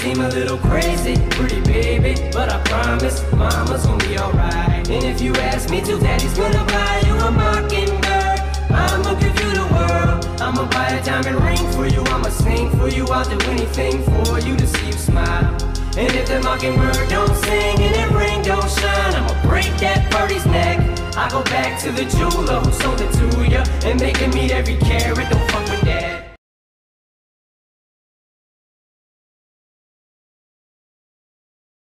seem a little crazy, pretty baby, but I promise mama's gonna be alright. And if you ask me to, daddy's gonna buy you a mockingbird. I'ma give you the world, I'ma buy a diamond ring for you, I'ma sing for you, I'll do anything for you to see you smile. And if the mockingbird don't sing and that ring don't shine, I'ma break that birdie's neck. I go back to the jeweler who sold it to ya and make him meet every carat. Don't fuck